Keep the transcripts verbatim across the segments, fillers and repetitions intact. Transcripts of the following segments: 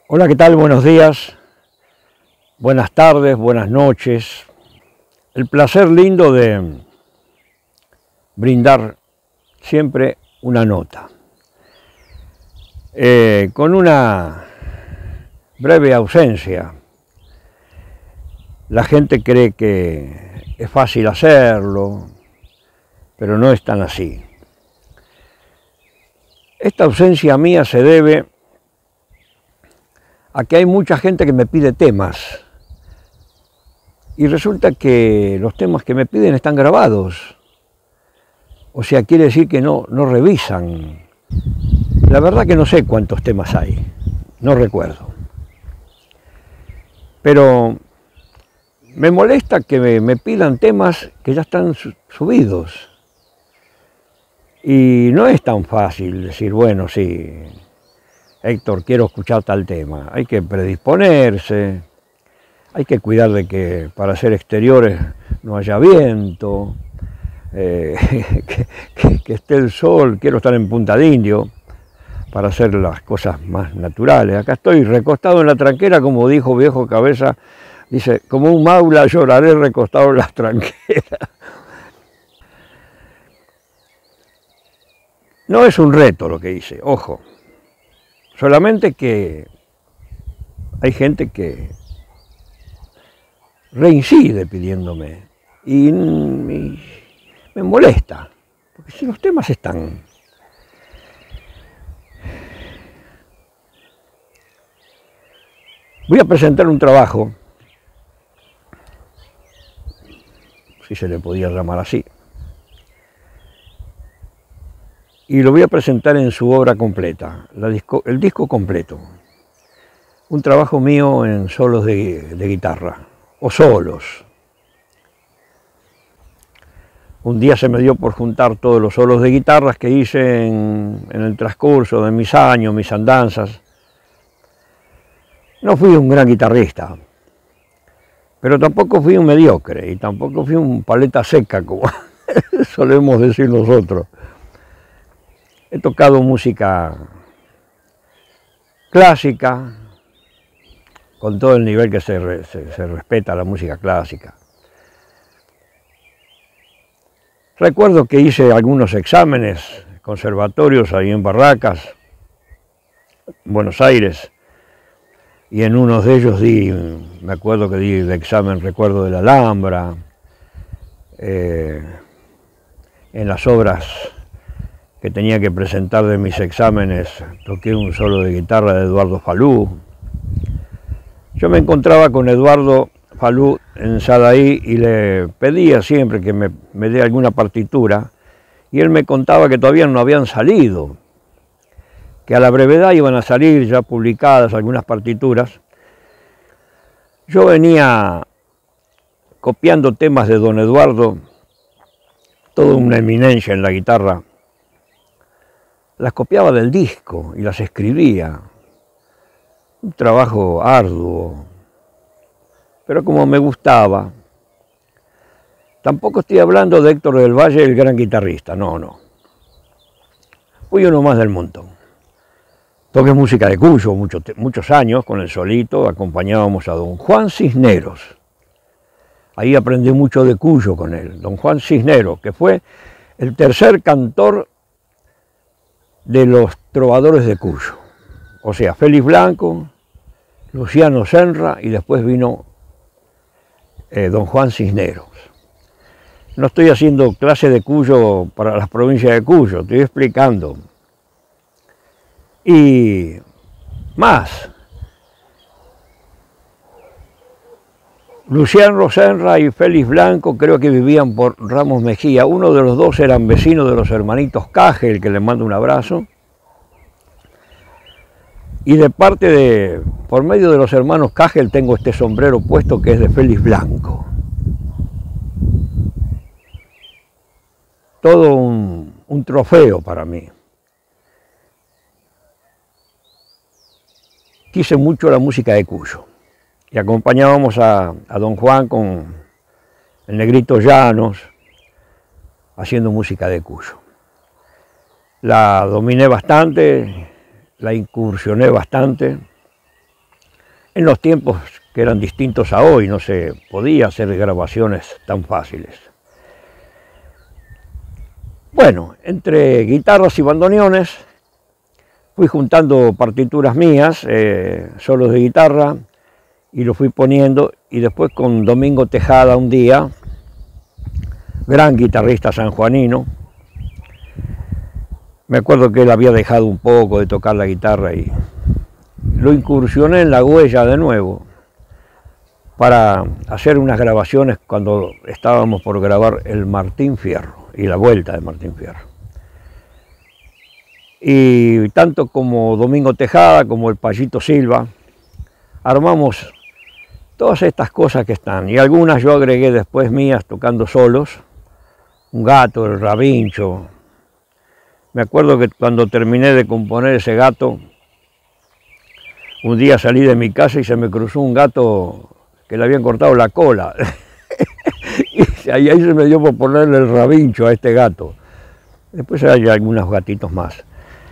Hola, ¿qué tal? Buenos días, buenas tardes, buenas noches. El placer lindo de brindar siempre una nota. Eh, con una breve ausencia. La gente cree que es fácil hacerlo, pero no es tan así. Esta ausencia mía se debe a que hay mucha gente que me pide temas y resulta que los temas que me piden están grabados, o sea, quiere decir que no, no revisan. La verdad que no sé cuántos temas hay, no recuerdo, pero me molesta que me, me pidan temas que ya están subidos y no es tan fácil decir, bueno, sí, Héctor, quiero escuchar tal tema. Hay que predisponerse, hay que cuidar de que para hacer exteriores no haya viento, eh, que, que, que esté el sol. Quiero estar en Punta de Indio para hacer las cosas más naturales. Acá estoy recostado en la tranquera, como dijo Viejo Cabeza, dice, como un maula lloraré recostado en la tranquera. No es un reto lo que hice, ojo. Solamente que hay gente que reincide pidiéndome y, y me molesta, porque si los temas están. Voy a presentar un trabajo, si se le podía llamar así, y lo voy a presentar en su obra completa, la disco, el disco completo. Un trabajo mío en solos de, de guitarra, o solos. Un día se me dio por juntar todos los solos de guitarras que hice en, en el transcurso de mis años, mis andanzas. No fui un gran guitarrista, pero tampoco fui un mediocre, y tampoco fui un paleta seca, como solemos decir nosotros. He tocado música clásica, con todo el nivel que se, se, se respeta la música clásica. Recuerdo que hice algunos exámenes conservatorios ahí en Barracas, Buenos Aires, y en uno de ellos di, me acuerdo que di el examen, recuerdo de la Alhambra, eh, en las obras que tenía que presentar de mis exámenes, toqué un solo de guitarra de Eduardo Falú. Yo me encontraba con Eduardo Falú en Sadaí y le pedía siempre que me, me dé alguna partitura, y él me contaba que todavía no habían salido, que a la brevedad iban a salir ya publicadas algunas partituras. Yo venía copiando temas de don Eduardo, toda una eminencia en la guitarra. Las copiaba del disco y las escribía. Un trabajo arduo, pero como me gustaba. Tampoco estoy hablando de Héctor del Valle, el gran guitarrista, no, no. Fui uno más del montón. Toqué música de Cuyo muchos, muchos años con el solito, acompañábamos a don Juan Cisneros. Ahí aprendí mucho de Cuyo con él, don Juan Cisneros, que fue el tercer cantor de los trovadores de Cuyo. O sea, Félix Blanco, Luciano Senra y después vino eh, don Juan Cisneros. No estoy haciendo clase de Cuyo para las provincias de Cuyo, estoy explicando. Y más, Luciano Senra y Félix Blanco creo que vivían por Ramos Mejía. Uno de los dos eran vecinos de los hermanitos Cagel, que les mando un abrazo. Y de parte de, por medio de los hermanos Cagel, tengo este sombrero puesto que es de Félix Blanco. Todo un, un trofeo para mí. Quise mucho la música de Cuyo y acompañábamos a, a don Juan con el Negrito Llanos haciendo música de Cuyo. La dominé bastante, la incursioné bastante En los tiempos que eran distintos a hoy, no se podía hacer grabaciones tan fáciles. Bueno, entre guitarras y bandoneones fui juntando partituras mías, eh, solos de guitarra, y lo fui poniendo, y después con Domingo Tejada un día, gran guitarrista sanjuanino, me acuerdo que él había dejado un poco de tocar la guitarra y lo incursioné en la huella de nuevo para hacer unas grabaciones cuando estábamos por grabar el Martín Fierro y la vuelta de Martín Fierro. Y tanto como Domingo Tejada como el Payito Silva armamos todas estas cosas que están, y algunas yo agregué después mías tocando solos, un gato, el rabincho. Me acuerdo que cuando terminé de componer ese gato, un día salí de mi casa y se me cruzó un gato que le habían cortado la cola. Y ahí, ahí se me dio por ponerle el rabincho a este gato. Después hay algunos gatitos más.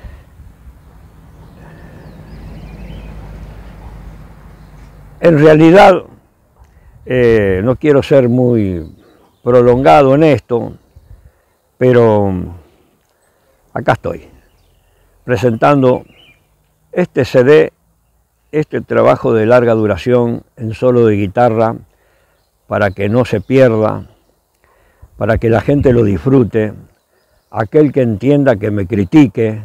En realidad, eh, no quiero ser muy prolongado en esto, pero acá estoy, presentando este C D, este trabajo de larga duración en solo de guitarra, para que no se pierda, para que la gente lo disfrute, aquel que entienda que me critique.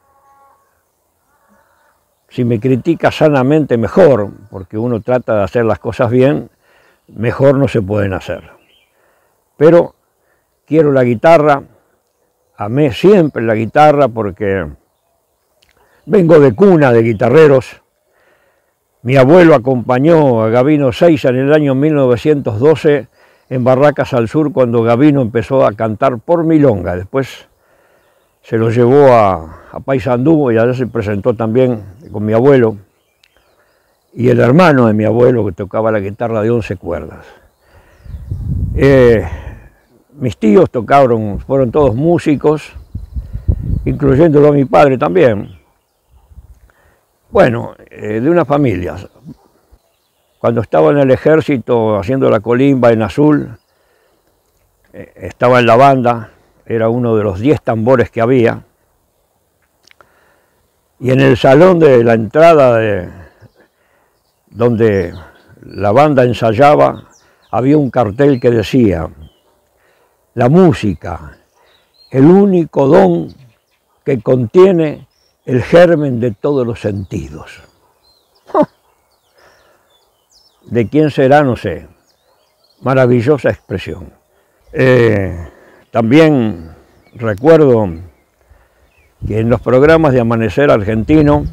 Si me critica sanamente, mejor, porque uno trata de hacer las cosas bien, mejor no se pueden hacer. Pero quiero la guitarra, amé siempre la guitarra porque vengo de cuna de guitarreros. Mi abuelo acompañó a Gabino Seiza en el año mil novecientos doce en Barracas al Sur, cuando Gabino empezó a cantar por milonga. Después se lo llevó a, a Paysandú y allá se presentó también con mi abuelo y el hermano de mi abuelo, que tocaba la guitarra de once cuerdas. Eh, mis tíos tocaron, fueron todos músicos, incluyéndolo a mi padre también. Bueno, eh, de una familia. Cuando estaba en el ejército haciendo la colimba en Azul, eh, estaba en la banda, era uno de los diez tambores que había, y en el salón de la entrada de, donde la banda ensayaba, había un cartel que decía: la música, el único don que contiene el germen de todos los sentidos. ¿De quién será? No sé. Maravillosa expresión. Eh, también recuerdo que en los programas de Amanecer Argentino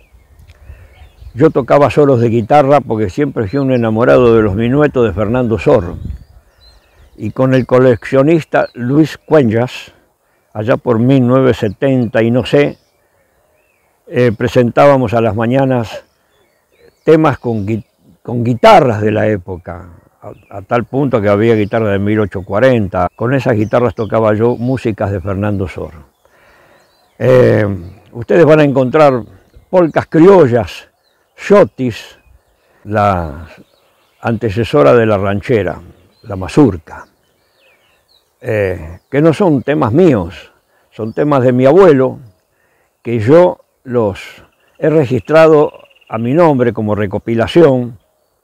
yo tocaba solos de guitarra porque siempre fui un enamorado de los minuetos de Fernando Sor. Y con el coleccionista Luis Cuenjas, allá por mil novecientos setenta y no sé, eh, presentábamos a las mañanas temas con, con guitarras de la época, a, a tal punto que había guitarras de mil ochocientos cuarenta. Con esas guitarras tocaba yo músicas de Fernando Sor. Eh, ustedes van a encontrar polcas criollas, xotis, la antecesora de la ranchera, la mazurca, eh, que no son temas míos, son temas de mi abuelo, que yo los he registrado a mi nombre como recopilación,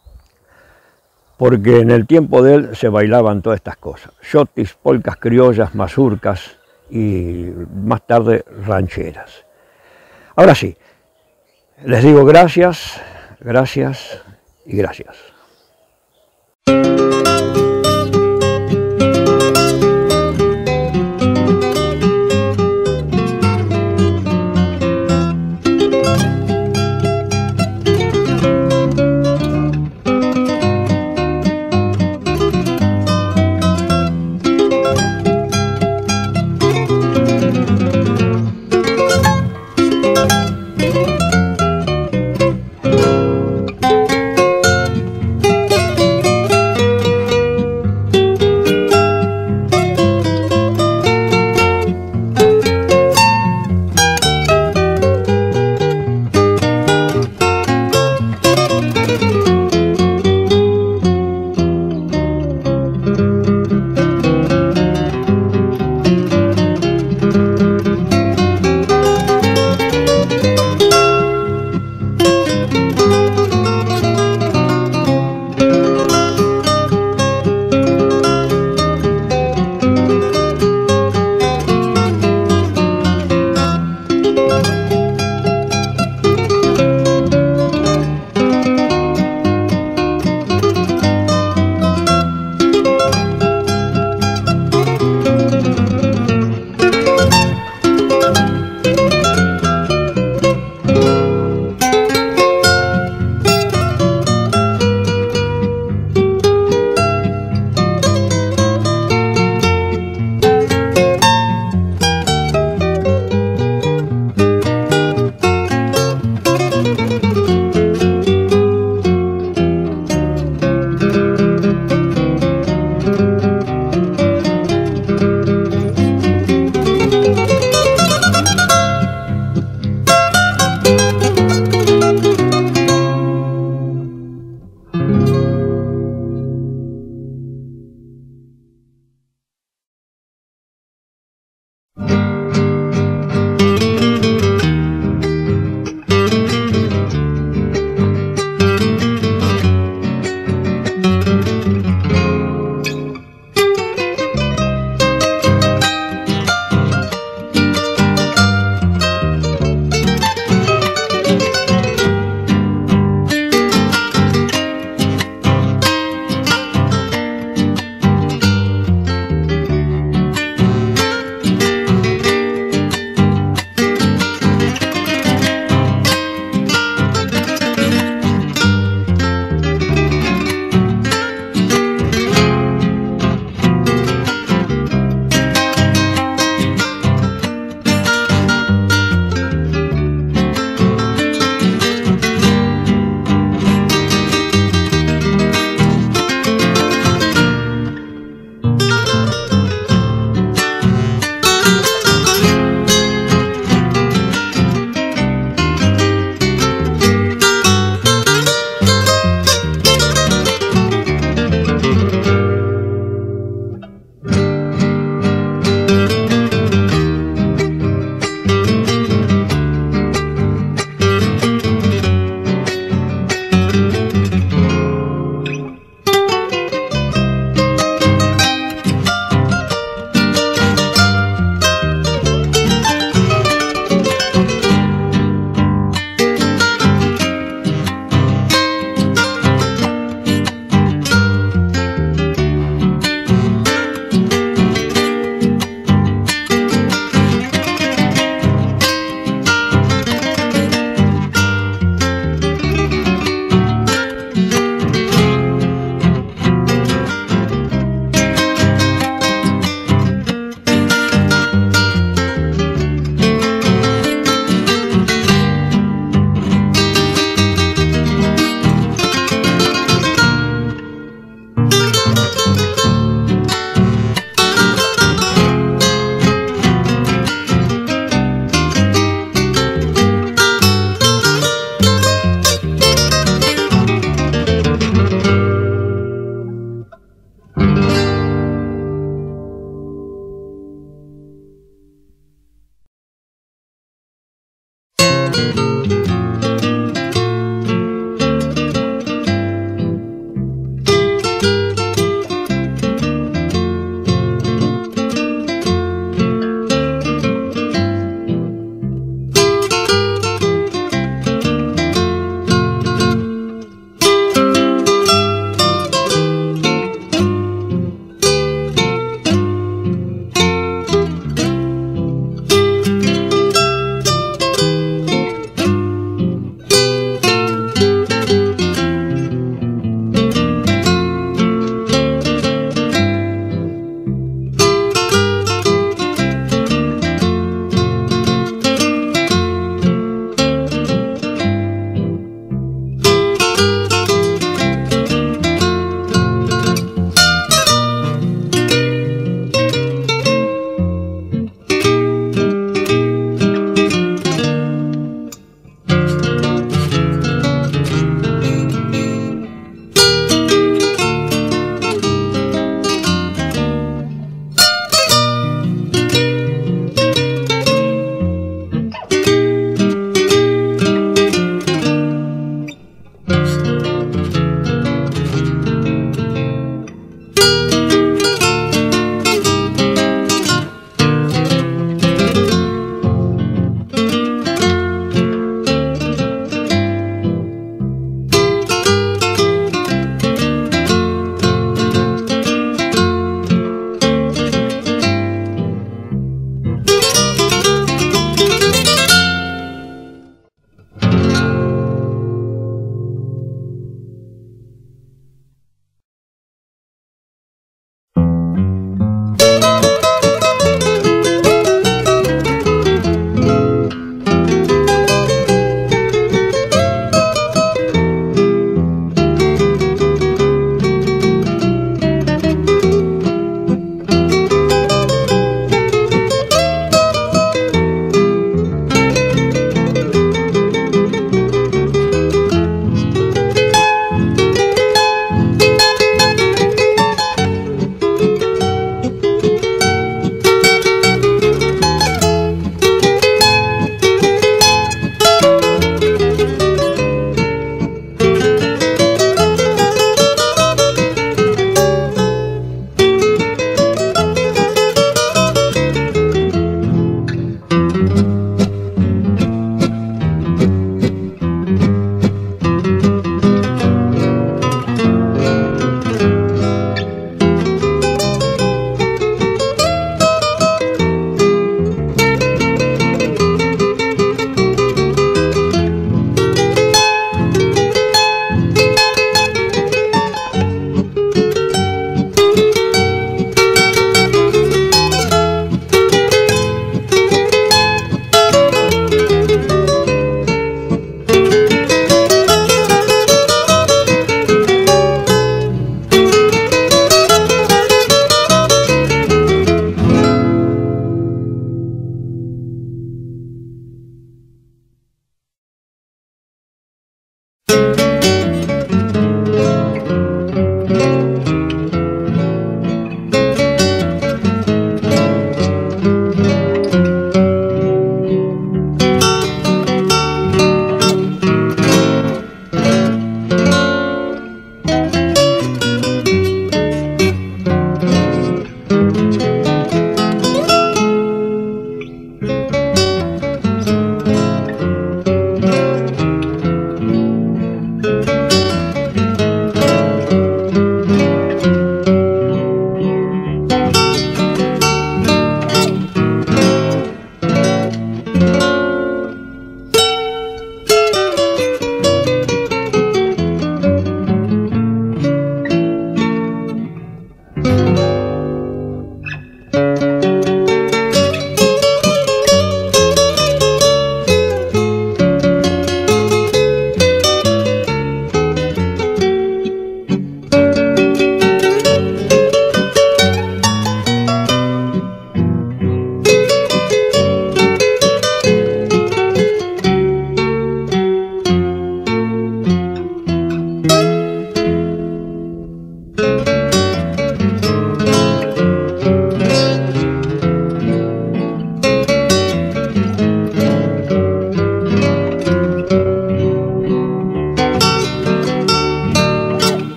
porque en el tiempo de él se bailaban todas estas cosas: xotis, polcas criollas, mazurcas y más tarde rancheras. Ahora sí, les digo gracias, gracias y gracias.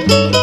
Thank you.